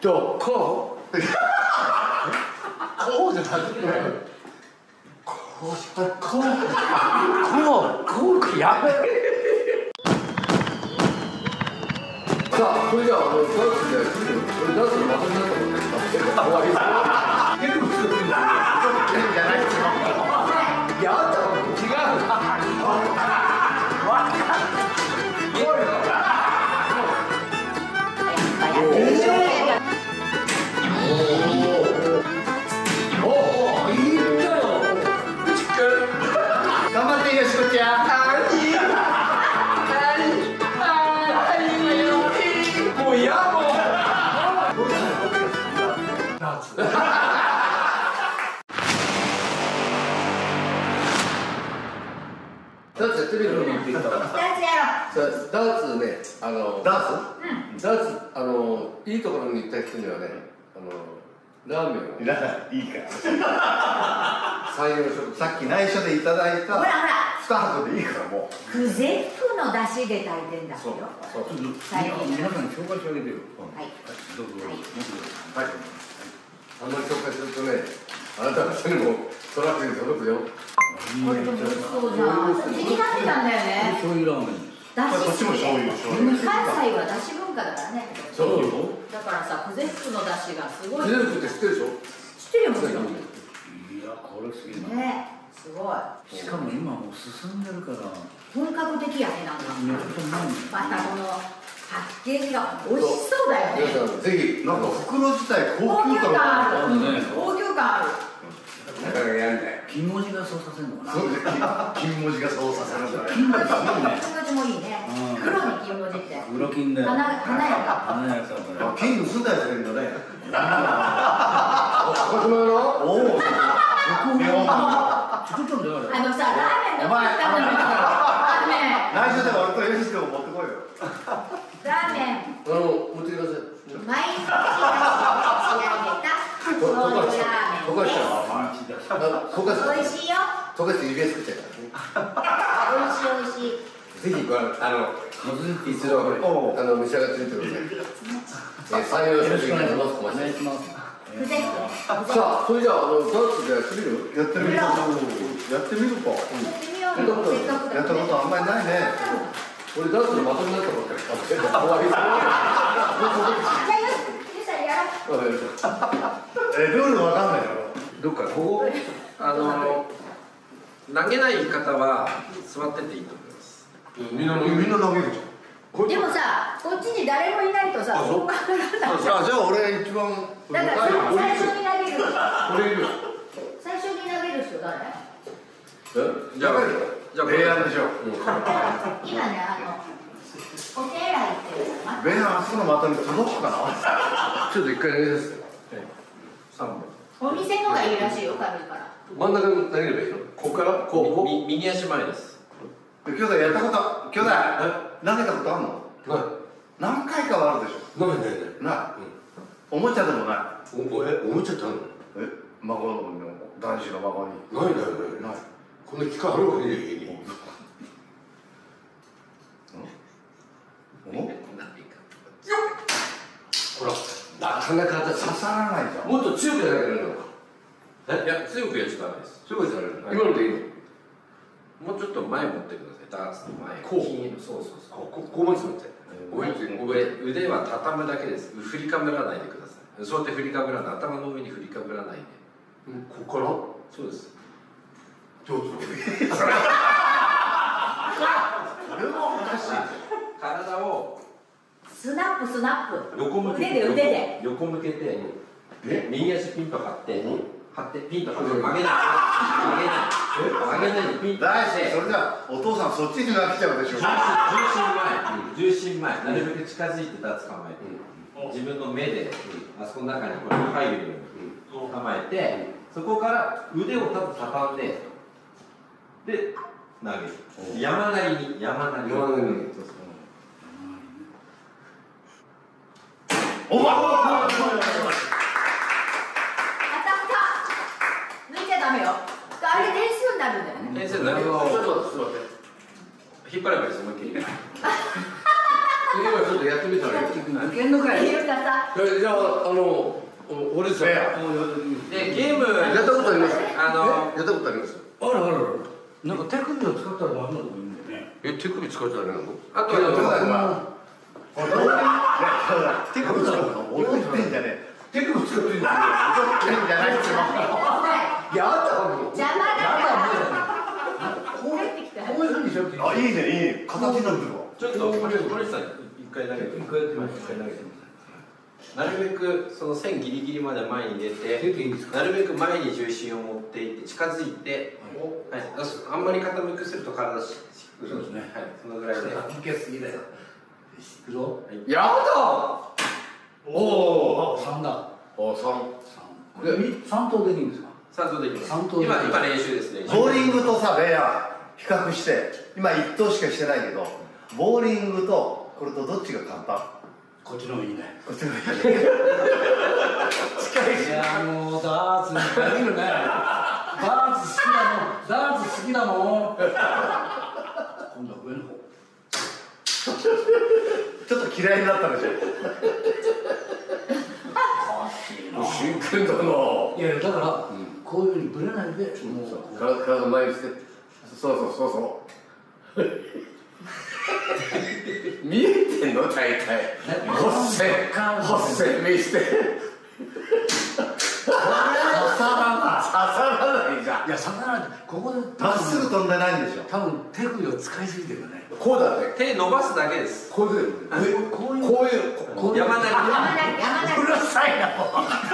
とこうこうじゃなくてこうやべえ。さあそれじゃあダンスでダンスのまとめだと思って終わりです。ゲーム作るんだじゃないですよ。いやあんたも違う頑張ってよしこちゃん。もう嫌もう。ダンスやってるよね。ダンスやろう。ダンスね、ダンスいいところに行った人にはね、ラーメンをいらないいいから採用食。さっき内緒でいただいた2箱でいいからもう。 久世福の出汁で炊いてんだよ。そう。 皆さんに紹介してあげてよ。 はい。 どうぞ。 はい。あんまり紹介するとね、あなたの人にもトラックに届くよ。 これでも美味しそうじゃん。気になってたんだよね。 醤油ラーメン。 だし。 こっちも醤油。 関西はだし文化だからね。 そう。 だからさ、久世福のだしがすごい。 久世福って知ってるでしょ。 知ってるよもちろん。 いやこれすげえな。 ね、すごい。 しかも今もう進んでるから。 本格的やねなんか。 めっちゃうまいね。 またこのパッケージが美味しそうだよね。 皆さんぜひなんか袋自体高級感ある。高級感ある。 なかなかやんない。 金文字がそうさせるのかな。 そうです。金文字がそうさせるんだね。 金文字いいね。 金文字もいいね。黒に金文字って。 黒金だよ。 華やか。 華やかだね。 金盗んだやつがいるんだね。ここのおお。 作ったんだよあれ。 さ、ラーメンどこ行ったのよ。ラーメン。 内緒で割と演出を持ってこいよ。 ラーメン。 持ってください。 毎日仕上げた醤油ラーメン。 溶かした。 美味しいよ。 溶かして指輪作っちゃう。 美味しい美味しい。 ぜひ一度召し上がってみてください。採用食品のロスコマします。さあ、それじゃあダンスでやってみる？やってみるか。やってみよう。やったことあんまりないね。俺ダンスのまとめだと思ってる。終わり。じゃあよしやろう。 ルールわかんないよ。どっかここ投げない方は座ってていいと思います。 みんな投げるじゃん。 でもさ、こっちに誰もいないとさ、そうかからない。 じゃあ俺一番。 だから最初に投げる。 俺いるよ。 最初に投げる人誰？ じゃあベアでしょ。 今ねお手洗いっていうの。 ベアあそこの股に届くかな。ちょっと一回投げさせて。3本。 お店のがいいらしいよ、軽いから。 真ん中に投げればいいの？ここからこう。 右足前です。 兄弟やったこと、兄弟投げたことあるの？ない。何回かはあるでしょ。ない。ない。おもちゃでもない。おもちゃってあるの？孫の男子の孫に。ない。この機械あるわけねえ。ほら、なかなか刺さらないじゃん。もっと強く投げられるのか。 いや、強くやっちゃダメです。 強く投げられる。今のでいいの？ もうちょっと前持ってください。ダンスの前。 こう。 そう。 こう持つのって。 腕は畳むだけです。振りかぶらないでください。そうやって振りかぶらない。頭の上に振りかぶらないで。 ここから？ そうです。 上手。それもおかしい。 体をスナップ。 横向けて。 腕で。 横向けて。右足ピンと張って。ピンと張って。曲げないでピンと大志、それじゃお父さんそっちになっちゃうでしょ。 重心前、なるべく近づいて立つ構えて、自分の目であそこの中にこれが入るように構えて、そこから腕をたぶ畳んで、で投げる。山なりに。 おわ。 抜いちゃダメよ。あれ点数になるんだよね。 点数になる。引っ張ればいいです、思いっきり。 今ちょっとやってみたらいい。 いけんのかい。 ゆうかさじゃあ堀内さん。 でゲームやったことあります。 あのやったことあります。 あらあらあら。なんか手首を使ったらダメなとこいいんだよね。 手首使っちゃダメなの？ あとは手首使うの？踊ってんじゃねえ。 手首使ってんじゃ踊ってんじゃないっつうの。 やだもん。 邪魔だから入ってきたこういうふうにしようって。 あ、いいね、いいね。形になってるわ。 ちょっと堀内さん一回投げて一回やってみます。 一回投げてみます。なるべくその線ギリギリまで前に出て、 出ていいですか。 なるべく前に重心を持っていって近づいて、はい、あんまり傾くすると体しそうですね。 はい、そのぐらいで。 いけすぎだよ。いくぞ。 やだ。 おお。3だ。3投できるんですか。 3投できます。 三投今練習ですね。 ボーリングとさ、ベア比較して、今1投しかしてないけど、ボーリングとこれとどっちが簡単？ こっちの方がいいね。 こっちの方がいい。近いし。 いやもうダーツに限るね。ダーツ好きだもん。ダーツ好きだもん。今度は上の方。 ちょっと嫌いになったでしょ。 真剣だな。 いやだからこういうふうにぶれないで、もう体前にして。そう見えてんの大体。発声見して刺さらないじゃん。 いや逆らわない。ここでまっすぐ飛んでないんでしょ。 多分手首を使いすぎてるよね。 こうだって。 手伸ばすだけです。 こういうこういう山なり。 うるさいなもう。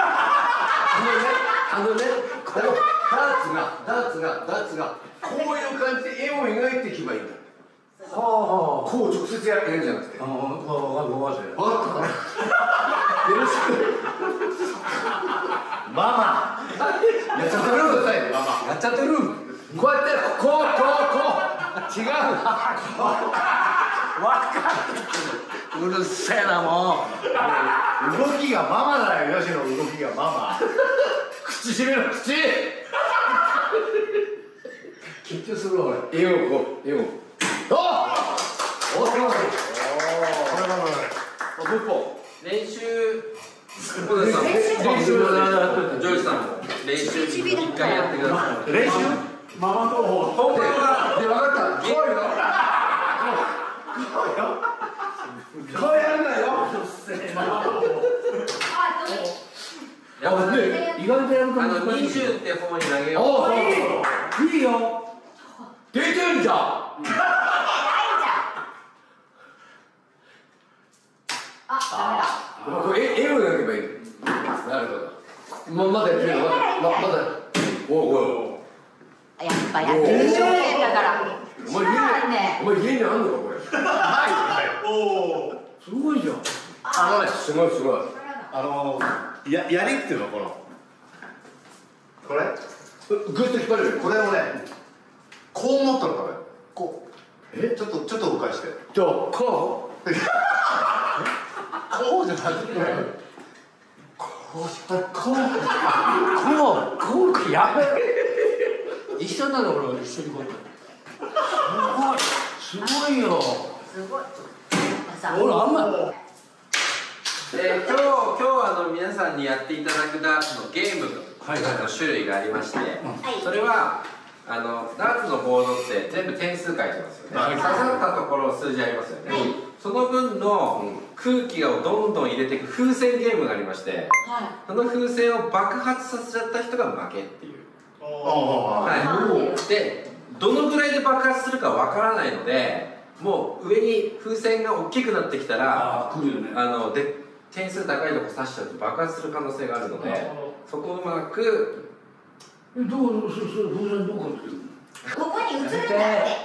このダーツがこういう感じで絵を描いていけばいいんだ。こう直接やるんじゃなくて。 わかる。 よろしく。 ママ。 やっちゃってる。 やっちゃってる。 こうやってこう違う。 うるせえなもう。 動きがママだよ、ヨシの動きがママ。 口閉めろ口。 緊張するわ俺。 絵をあおすごい。 これママだ。 もう一本。 練習。小田さんも練習ジョージさんも練習一回やってください。 練習？ ママの方。 本番はで分かった。こうやるんだよ。 やっぱね意外とやると難しい。 20って方に投げよう。 いいよ。 出てんじゃん。これ絵を描けばいい。なるほど。まだやってみる。まだ。おやっぱやってる証券だからお前家にあんのかこれ。 すごいじゃん。 すごい。 やりっていうのこの。これ？ グッと引っ張れる。 これをね、こう持ったのかね。こう。ちょっと動かして。 こう。 こうじゃなくて。 こうやべえ。一緒なの俺一緒にこう。すごいよ。俺あんま。 今日皆さんにやっていただくダーツのゲームの種類がありまして、それはダーツのボードって全部点数書いてますよね。刺さったところ数字ありますよね。その分の空気をどんどん入れていく風船ゲームがありまして、その風船を爆発させちゃった人が負けっていう。でどのぐらいで爆発するかわからないので、もう上に風船が大きくなってきたら点数高いとこ刺しちゃうと爆発する可能性があるので、そこをうまく風船どうかってるの？ ここに映るんだって。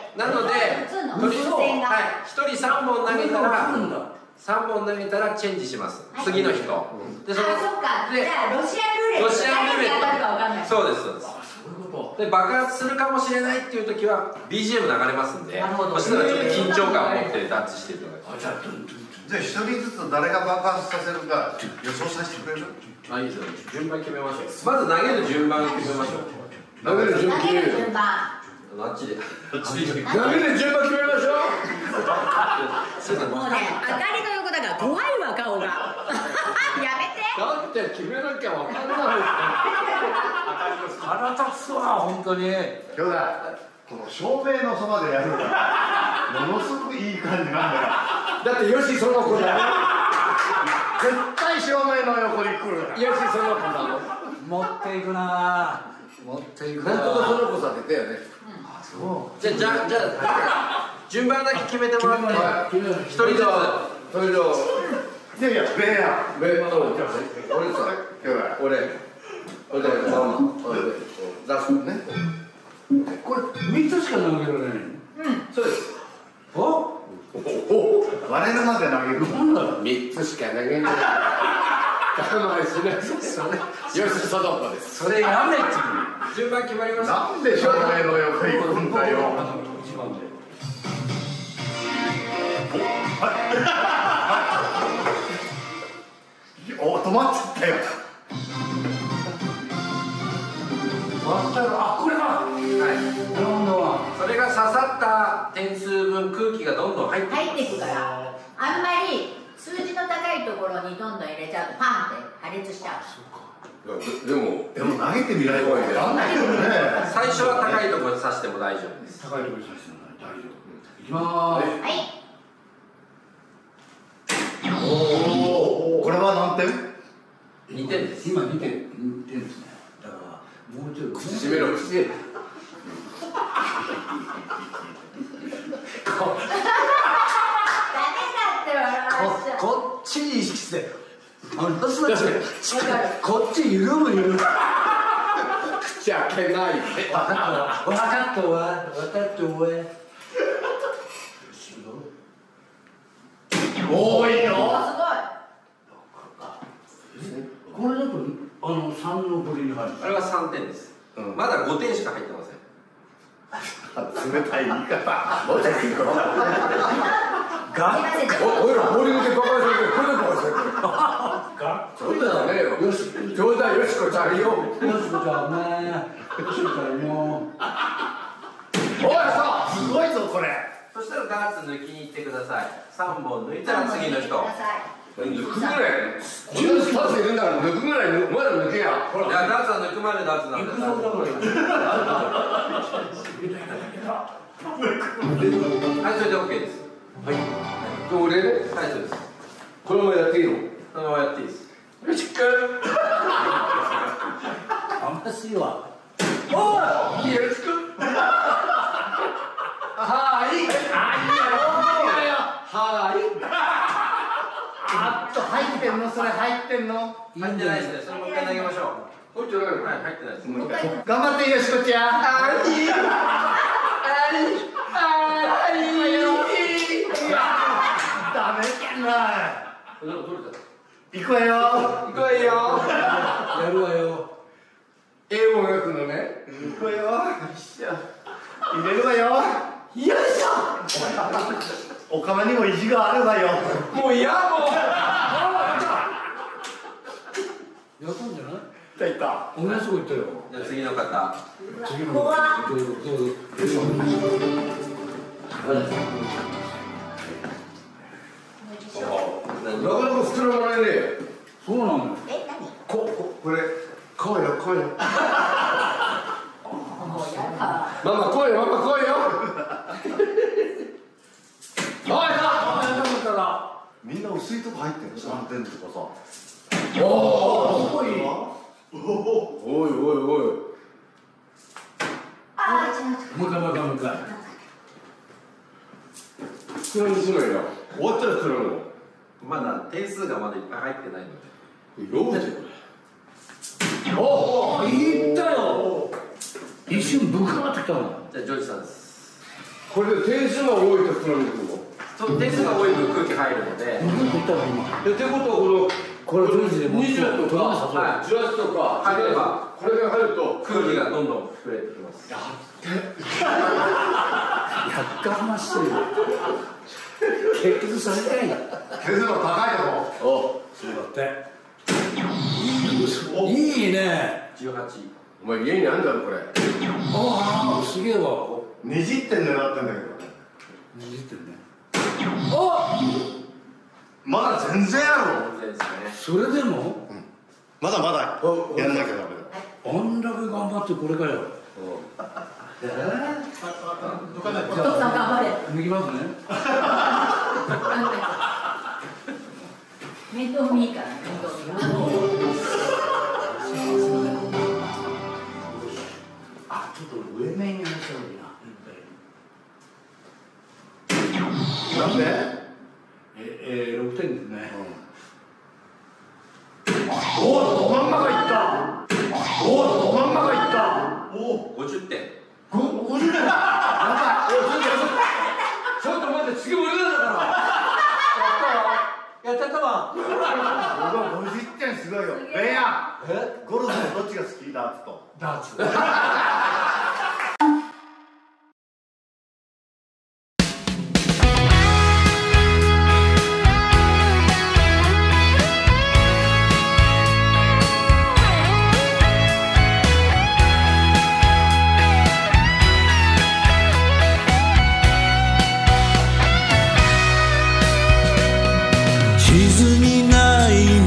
なので風船が 1人3本投げたらチェンジします、次の人で、 そっか。じゃあロシアンルーレット誰に当たるかわかんない。 そうですで、爆発するかもしれないっていう時は BGM 流れますんで、そしたらちょっと緊張感を持ってダッチしていただきます。 じゃあ一人ずつ誰が爆発させるか予想させてくれる？ いいですよ。順番決めましょう。まず投げる順番を決めましょう。 投げる順番決めるよ。 あっちで投げる順番決めましょう。 もうね、あかりの横だから怖いわ、顔が。やめて。 だって決めなきゃわかんない。 腹立つわ、本当に。 兄弟、この照明のそばでやるからものすごくいい感じなんだよ。 だってよしその子だ。 絶対照明の横に来るから。 よしその子だもん。 持っていくな。持っていくな。 なんとかその子さ出たよね。 そう。 じゃあ順番だけ決めてもらって一人ずつ。 それじゃあいやいや、ベア。 俺さ俺出すね。 これ3つしか投げられない。 そうです。 お？ 割れるまで投げる。 なんだろう。 3つしか投げない。我慢しない。よしその子です。 それやめって順番決まりました。 なんで照明の横に来るんだよ。 一番で。 お、止まっちゃったよ。 あ、これだ。今度はそれが刺さった点数分空気がどんどん入って入っていくから、あんまり数字の高いところにどんどん入れちゃうとパンって破裂しちゃう。 でもでも投げてみないとわかんないけどね。 最初は高いところに刺しても大丈夫です。 高いところにさせてもらい大丈夫。いきまーす。 はい。 これは何点 2点です。 今2点ですね。だからもうちょっと閉めろ口。 ダメだって笑わしちゃう。 こっちに意識してこっち緩む口開けない。 分かったわ多いよ。 すこれだと3の振りに入る。 あれは3点です。まだ5点しか入ってません。 冷たい言い方。もうちょっといいかな。 おいらボーリングでバカにされてこれでバカにされてる。そうだよねよ。よし冗談よしこちゃんよ。 よしこちゃんね。よしこちゃんよ。 おいさすごいぞこれ。 そしたらダーツ抜きに行ってください。3本抜いたら次の人。 抜くぐらい。10スタッフいるんだから抜くぐらいまだ抜けや。 いやダーツは抜くまでダーツなんだ。はいそれで OK です。 はい。俺ね。 はいそうです。 このままやっていいの？ そのままやっていいです。 よしっか。 楽しいわ。 おいよろしく。はい。はい。 あっと入ってんのそれ入ってんの。 入ってないですね。それもう一回投げましょう。 入ってないの？ はい入ってないです。 頑張ってよしこちゃん。ダメじゃない。行くわよ。 行くわよ。 やるわよ。 英語が来るのね。 行くわよ。入れるわよ。よいしょ。おかまにも意地があるわよ。 もう嫌もう。 やったんじゃない？ いった。 同じとこ行ったよ。 じゃあ次の方。 次のどうぞ。 なかなか膨らまないね。 そうなのよ。 え、何？ これ来いよ来いよ。 もうやだ。 ママ来いよママ来いよ。 みんな薄いとこ入ってる。3点とかさ。 おお。おいおいおい。 あー、違う。 もう一回。 膨らみするよ。終わったら膨らむの。 まだ点数がまだいっぱい入ってないので。 読むぜこれ。 おお、いったよ。一瞬ぶかってきたの。 じゃあジョージさんです。 これで点数が多いと膨らんでくるの。 そう点数が多い分空気入るので。 ってことはこれ20とか18とか入ればこれが入ると空気がどんどん膨れてきます。 やっかましい。結局それかい。 点数の高いとこ。 そうだって。いいね。 18。 お前家にあんだろこれ。 ああ、すげえわ。 20点狙ってんだけどね。 20点ね。 まだ全然やろ。 それでもまだまだやんなきゃダメだ。 あんだけ頑張ってこれかよ。 お父さん頑張れ。 抜きますね。 面倒見いいから、面倒見いい。 あ、ちょっと上面にやっちゃうな。 なんで 6点ですね。 おお、ど真ん中いった。おお、ど真ん中いった。 おお、50点。 50点。 ちょっと待って、次俺なんだから。やっちゃったわ。 50点すごいよ。ベンヤ、ゴルフのどっちが好き？ダーツと。 ダーツ。 地図にない道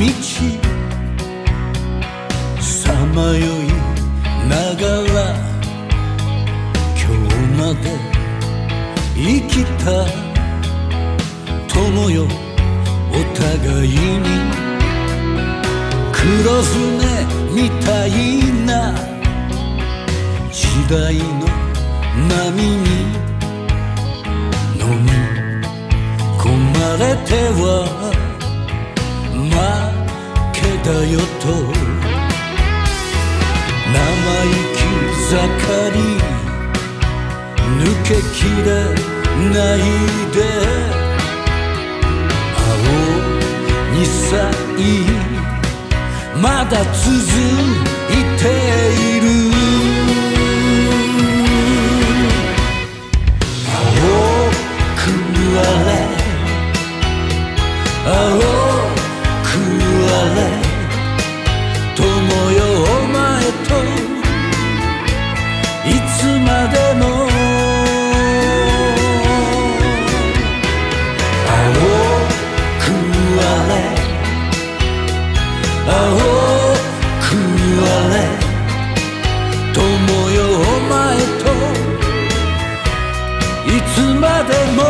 さまよいながら今日まで生きた友よ、お互いに黒船みたいな時代の波に飲み込まれては負けだよと生意気盛り抜けきれないで青に咲いまだ続いている青くあれ青くあれ友よお前といつまでも青くあれ青くあれ友よお前といつまでも